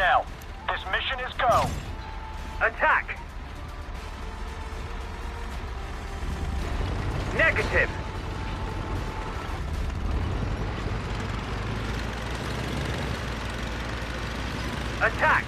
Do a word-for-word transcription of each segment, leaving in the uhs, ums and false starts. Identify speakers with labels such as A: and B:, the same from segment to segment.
A: now. This mission is go.
B: Attack! Negative! Attack!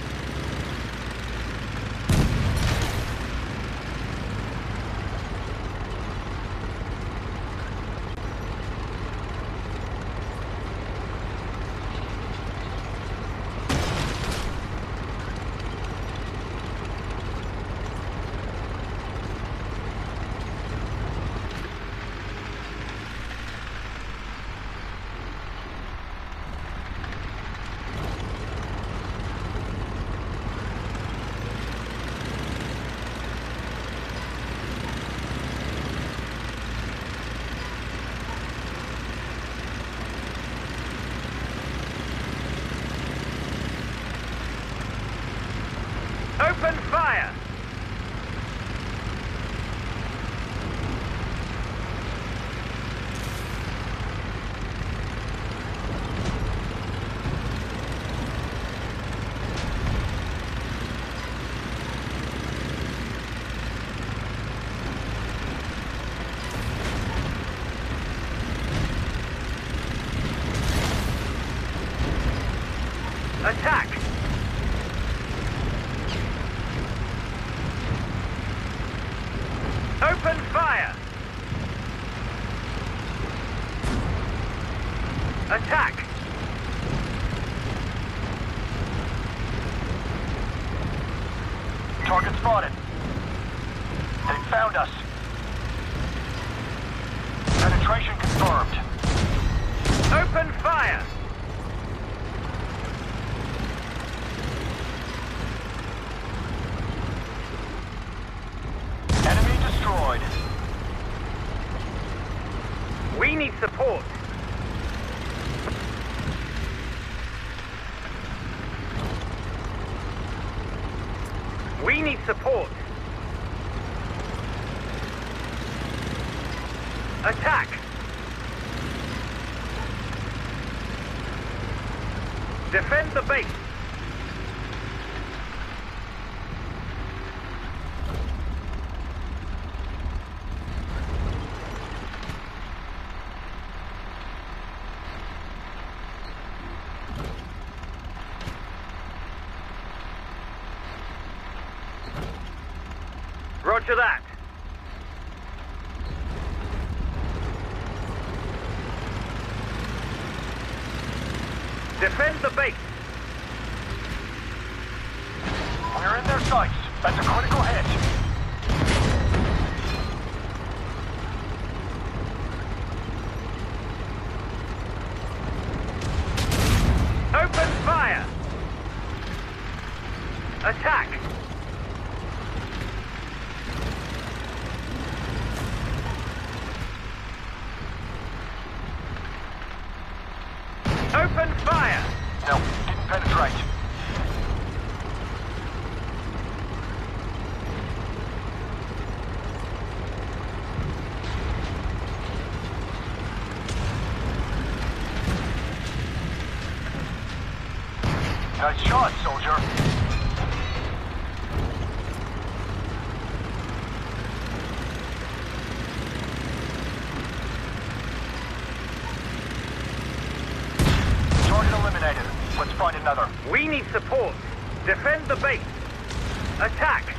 B: Open fire! Attack! Open fire! Attack!
A: Target spotted. They found us. Penetration confirmed.
B: Open fire!
A: Enemy destroyed.
B: We need support. We need support. Attack! Defend the base. Roger that. Defend the base.
A: We're in their sights. That's a critical hit.
B: Open fire. Attack. Open fire!
A: No, didn't penetrate. Nice shot, soldier. Eliminated. Let's find another.
B: We need support. Defend the base. Attack.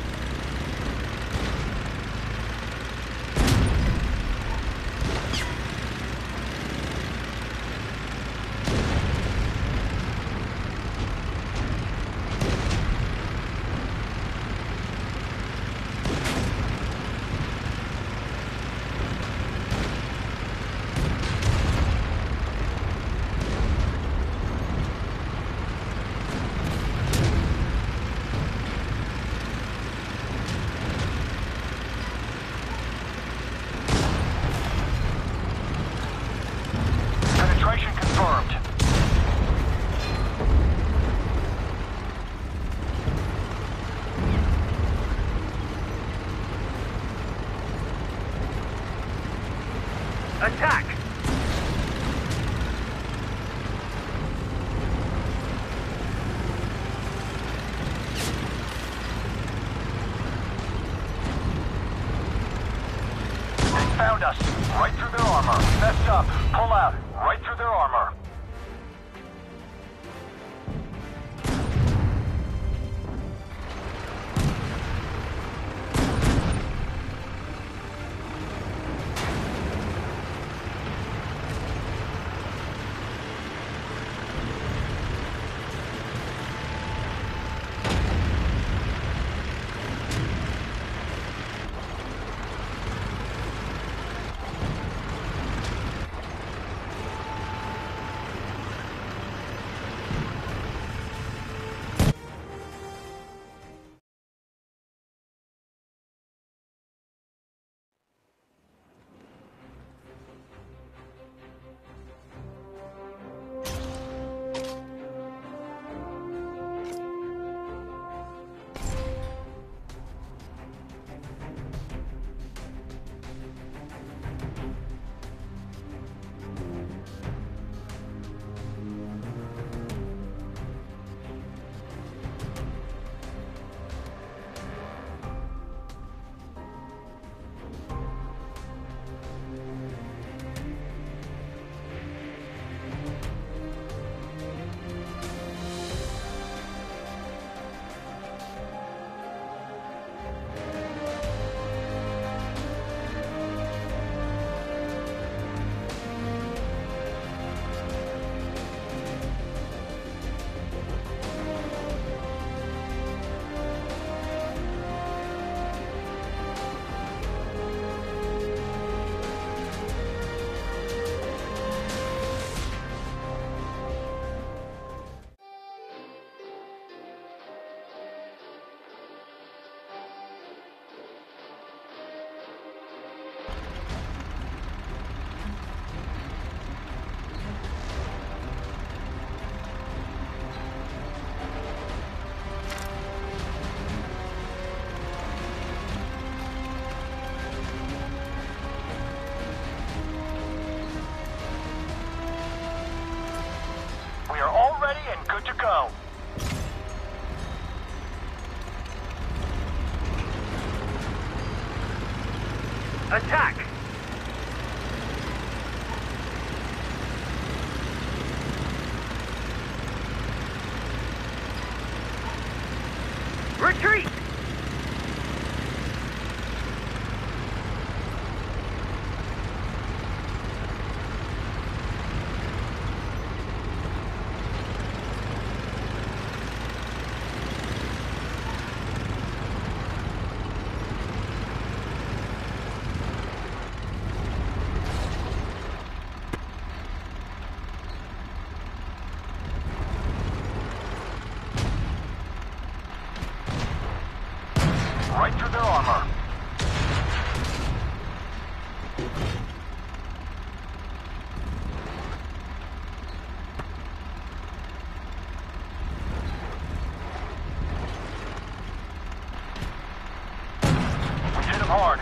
A: Penetration confirmed.
B: Attack!
A: found us. Right through their armor. Messed up. Pull out. Right through their armor. We are all ready and good to go.
B: Attack! Retreat!
A: Right through their armor. We hit them hard.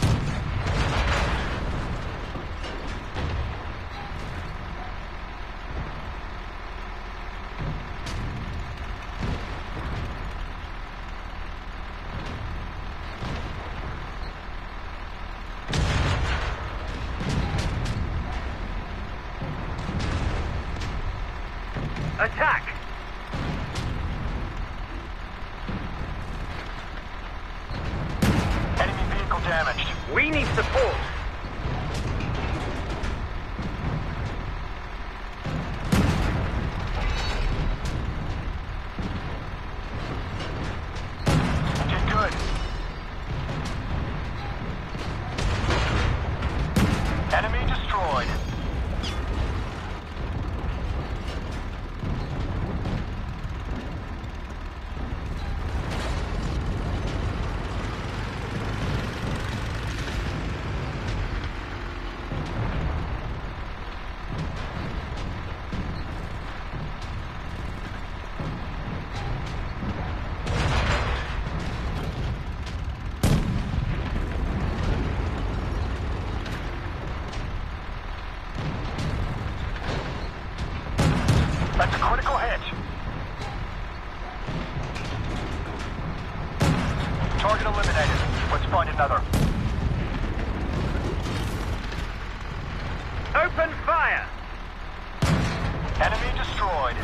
B: Attack!
A: Enemy vehicle damaged.
B: We need support!
A: We did good. Enemy destroyed. That's a critical hit. Target eliminated. Let's find another.
B: Open fire!
A: Enemy destroyed.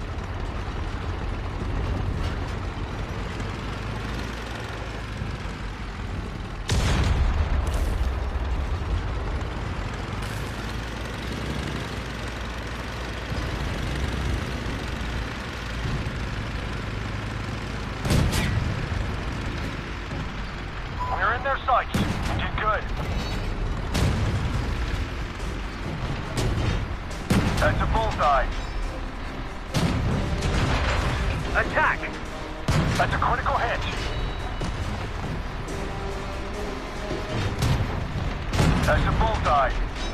A: We're in their sights. You did good. That's a bullseye.
B: Attack!
A: That's a critical hit. That's a bullseye.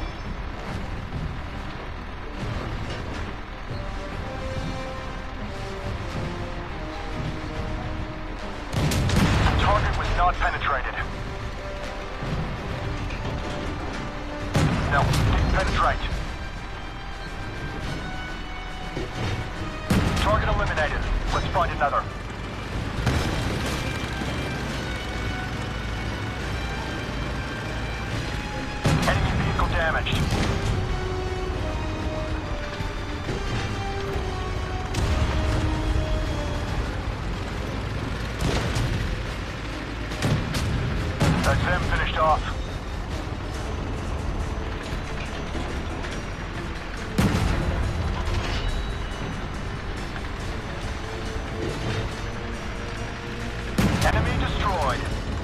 A: The target was not penetrated. No, didn't penetrate. Target eliminated. Let's find another. Enemy vehicle damaged. That's them finished off. Enemy destroyed.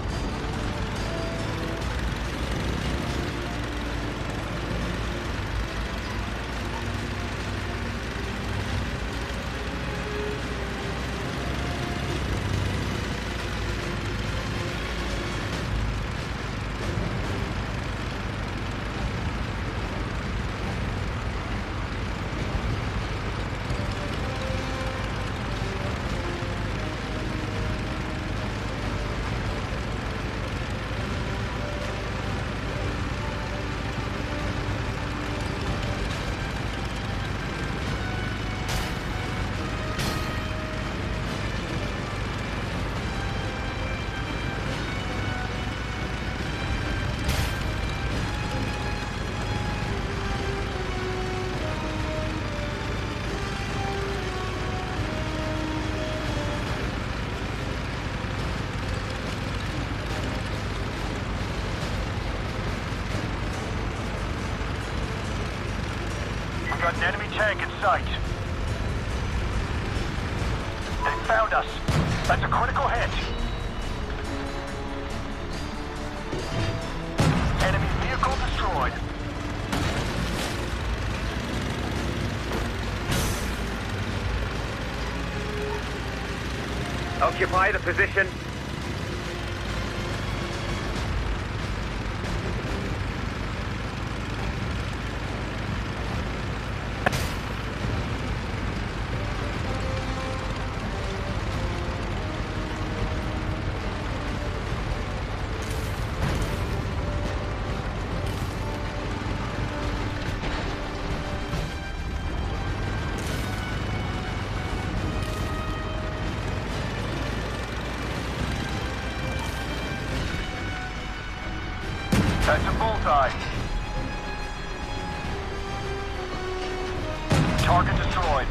A: We've got an enemy tank in sight. They found us. That's a critical hit. Enemy vehicle destroyed.
B: Occupy the position.
A: That's a bullseye. Target destroyed.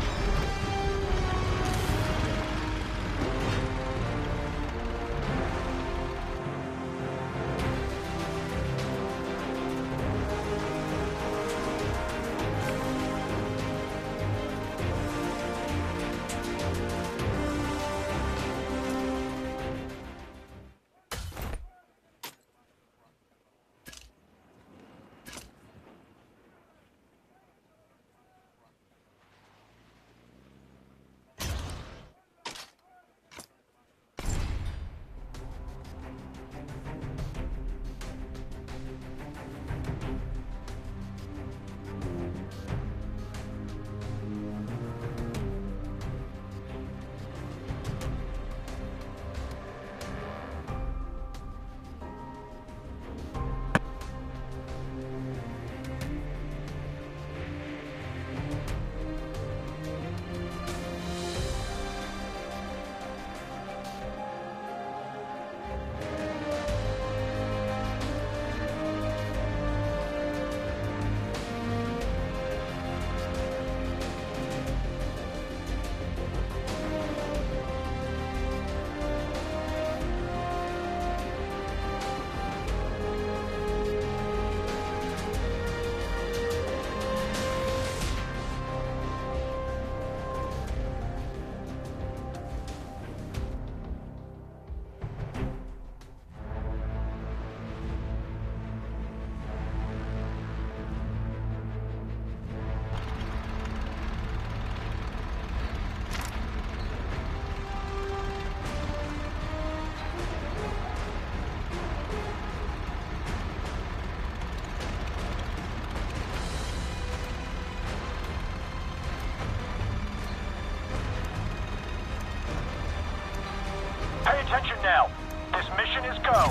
A: Pay attention now. This mission is go.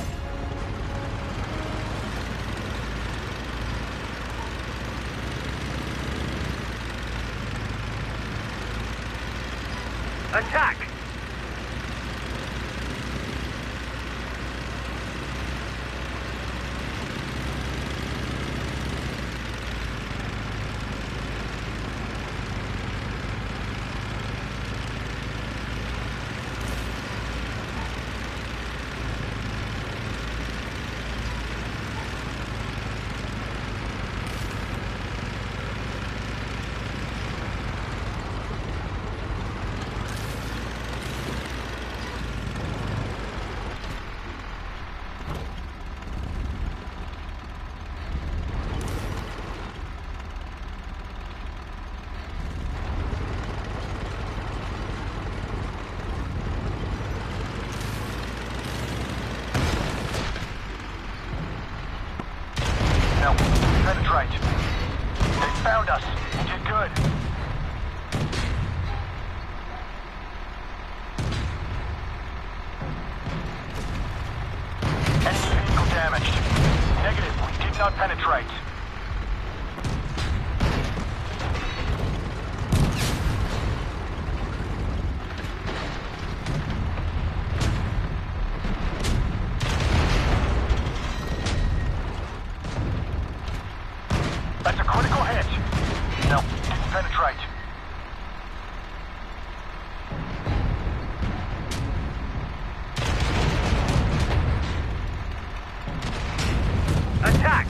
B: Attack!
A: No, penetrate. They found us. You did good. Enemy vehicle damaged. Negative, we did not penetrate. That's a critical hit. No, didn't penetrate.
B: Attack!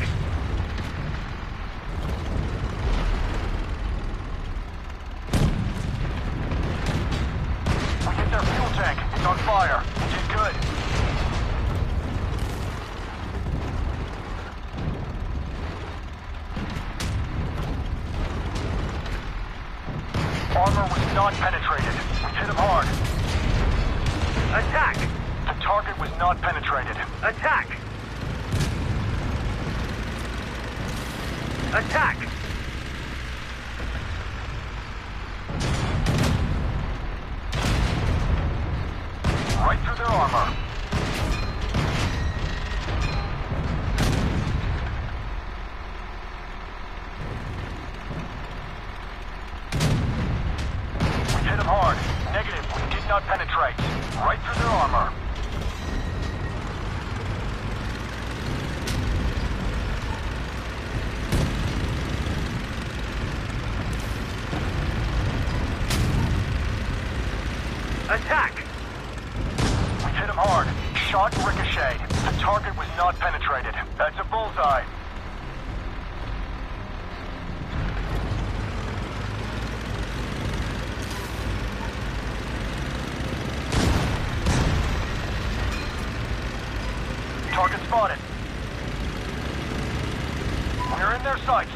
A: We hit their fuel tank. It's on fire. We did good. Armor was not penetrated. We hit him hard.
B: Attack!
A: The target was not penetrated.
B: Attack! Attack!
A: Right through their armor. We hit him hard. Negative, we did not penetrate. Right through their armor.
B: Attack!
A: We hit him hard. Shot ricocheted. The target was not penetrated. That's a bullseye. Target spotted. We're in their sights.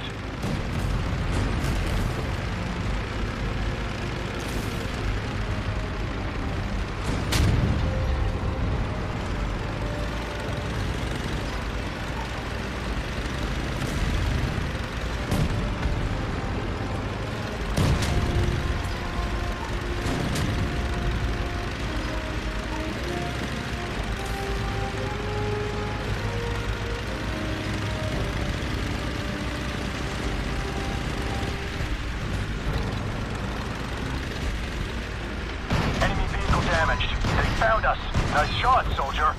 A: Enemy vehicle damaged. They found us. Nice shot, soldier.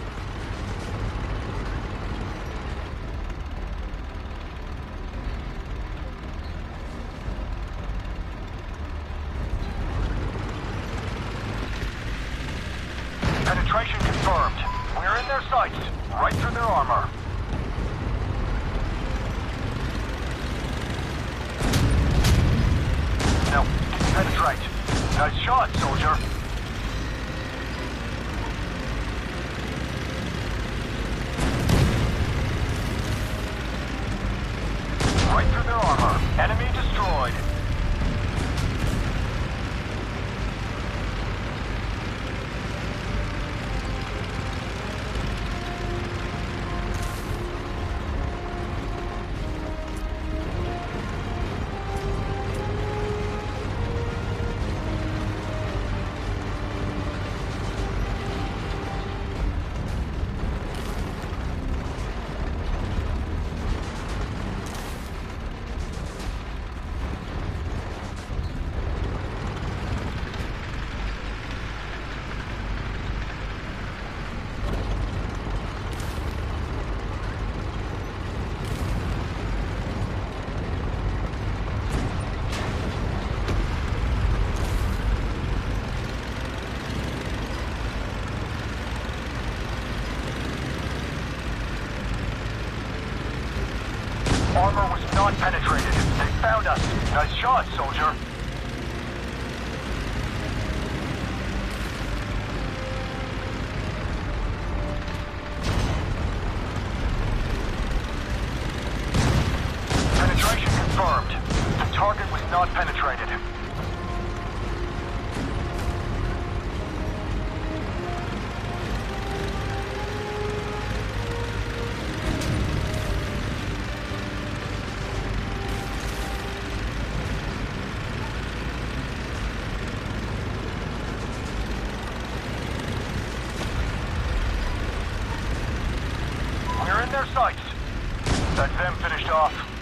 A: Penetration confirmed. We're in their sights. Right through their armor. No, didn't penetrate. Nice shot, soldier. Right through their armor. Enemy destroyed. Armor was not penetrated. They found us. Nice shot, soldier. Penetration confirmed. The target was not penetrated. We're in their sights. That's them finished off.